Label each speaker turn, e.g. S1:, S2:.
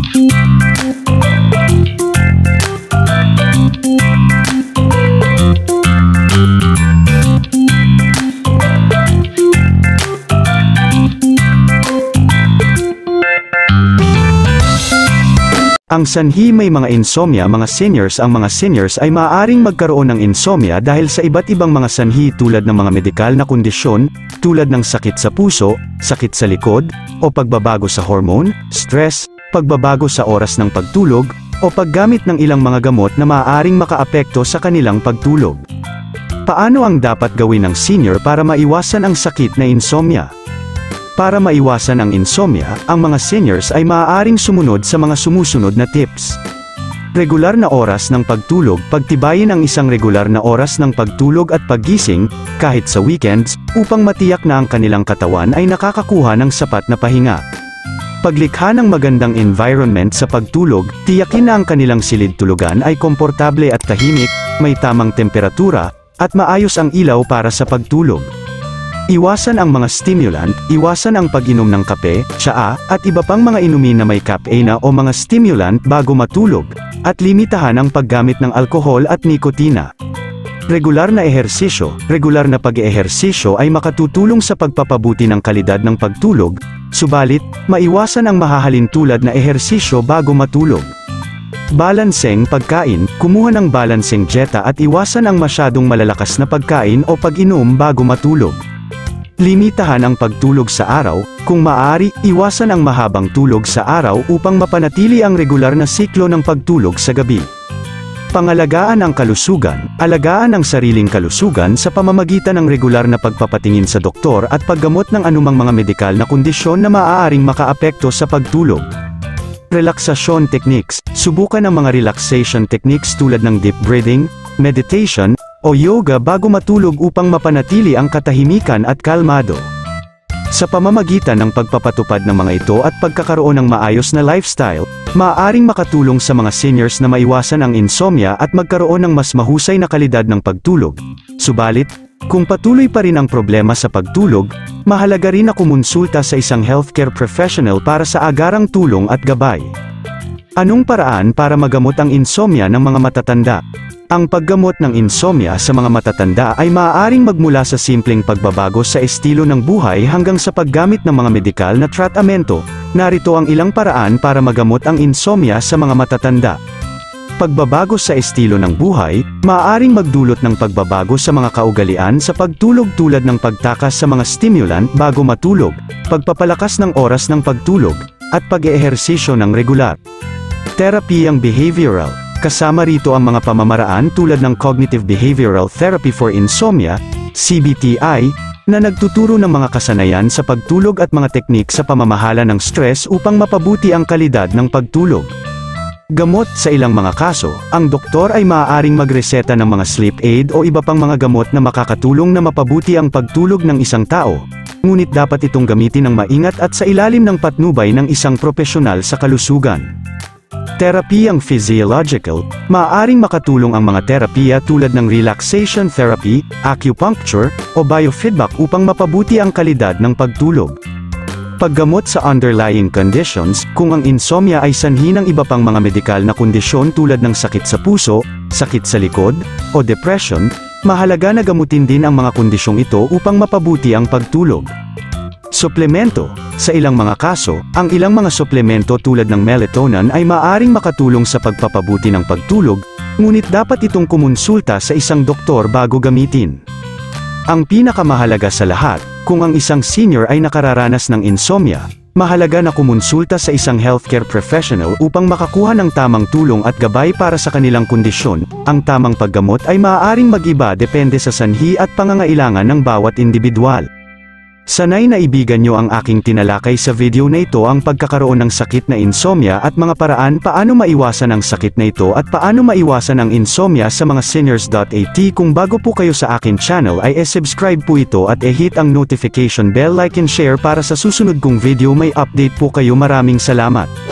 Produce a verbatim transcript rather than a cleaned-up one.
S1: Ang sanhi may mga insomnia. Mga seniors. Ang mga seniors ay maaaring magkaroon ng insomnia dahil sa iba't ibang mga sanhi tulad ng mga medikal na kondisyon, tulad ng sakit sa puso, sakit sa likod, o pagbabago sa hormone, stress, pagbabago sa oras ng pagtulog, o paggamit ng ilang mga gamot na maaaring makaapekto sa kanilang pagtulog. Paano ang dapat gawin ng senior para maiwasan ang sakit na insomnia? Para maiwasan ang insomnia, ang mga seniors ay maaaring sumunod sa mga sumusunod na tips. Regular na oras ng pagtulog. Pagtibayin ang isang regular na oras ng pagtulog at paggising, kahit sa weekends, upang matiyak na ang kanilang katawan ay nakakakuha ng sapat na pahinga. Paglikha ng magandang environment sa pagtulog. Tiyakin na ang kanilang silid-tulugan ay komportable at tahimik, may tamang temperatura, at maayos ang ilaw para sa pagtulog. Iwasan ang mga stimulant. Iwasan ang pag-inom ng kape, tsaa, at iba pang mga inumin na may caffeine o mga stimulant bago matulog, at limitahan ang paggamit ng alkohol at nikotina. Regular na ehersisyo. Regular na pag-ehersisyo ay makatutulong sa pagpapabuti ng kalidad ng pagtulog, subalit, maiwasan ang mahahalin tulad na ehersisyo bago matulog. Balanseng pagkain. Kumuha ng balanseng dieta at iwasan ang masyadong malalakas na pagkain o pag-inom bago matulog. Limitahan ang pagtulog sa araw. Kung maaari, iwasan ang mahabang tulog sa araw upang mapanatili ang regular na siklo ng pagtulog sa gabi. Pangalagaan ang kalusugan. Alagaan ang sariling kalusugan sa pamamagitan ng regular na pagpapatingin sa doktor at paggamot ng anumang mga medikal na kondisyon na maaaring makaapekto sa pagtulog. Relaksasyon techniques. Subukan ang mga relaxation techniques tulad ng deep breathing, meditation, o yoga bago matulog upang mapanatili ang katahimikan at kalmado. Sa pamamagitan ng pagpapatupad ng mga ito at pagkakaroon ng maayos na lifestyle, maaaring makatulong sa mga seniors na maiwasan ang insomnia at magkaroon ng mas mahusay na kalidad ng pagtulog. Subalit, kung patuloy pa rin ang problema sa pagtulog, mahalaga rin na kumonsulta sa isang healthcare professional para sa agarang tulong at gabay. Anong paraan para magamot ang insomnia ng mga matatanda? Ang paggamot ng insomnia sa mga matatanda ay maaaring magmula sa simpleng pagbabago sa estilo ng buhay hanggang sa paggamit ng mga medikal na tratamento. Narito ang ilang paraan para magamot ang insomnia sa mga matatanda. Pagbabago sa estilo ng buhay, maaaring magdulot ng pagbabago sa mga kaugalian sa pagtulog tulad ng pagtakas sa mga stimulant bago matulog, pagpapalakas ng oras ng pagtulog, at pag-eehersisyo ng regular. Terapiyang behavioral. Kasama rito ang mga pamamaraan tulad ng Cognitive Behavioral Therapy for Insomnia, C B T I, na nagtuturo ng mga kasanayan sa pagtulog at mga teknik sa pamamahala ng stress upang mapabuti ang kalidad ng pagtulog. Gamot. Sa ilang mga kaso, ang doktor ay maaaring magreseta ng mga sleep aid o iba pang mga gamot na makakatulong na mapabuti ang pagtulog ng isang tao, ngunit dapat itong gamitin ng maingat at sa ilalim ng patnubay ng isang propesyonal sa kalusugan. Terapiyang physiological. Maaaring makatulong ang mga terapiya tulad ng relaxation therapy, acupuncture, o biofeedback upang mapabuti ang kalidad ng pagtulog. Paggamot sa underlying conditions. Kung ang insomnia ay sanhi ng iba pang mga medikal na kondisyon tulad ng sakit sa puso, sakit sa likod, o depression, mahalaga na gamutin din ang mga kondisyong ito upang mapabuti ang pagtulog. Suplemento. Sa ilang mga kaso, ang ilang mga suplemento tulad ng melatonin ay maaaring makatulong sa pagpapabuti ng pagtulog, ngunit dapat itong kumonsulta sa isang doktor bago gamitin. Ang pinakamahalaga sa lahat, kung ang isang senior ay nakararanas ng insomnia, mahalaga na kumonsulta sa isang healthcare professional upang makakuha ng tamang tulong at gabay para sa kanilang kondisyon. Ang tamang paggamot ay maaaring mag-iba depende sa sanhi at pangangailangan ng bawat individual. Sanay na ibigan nyo ang aking tinalakay sa video na ito ang pagkakaroon ng sakit na insomnia at mga paraan paano maiwasan ang sakit na ito at paano maiwasan ang insomnia sa mga seniors. At kung bago po kayo sa akin channel ay e-subscribe po ito at e-hit ang notification bell, like and share para sa susunod kong video may update po kayo. Maraming salamat.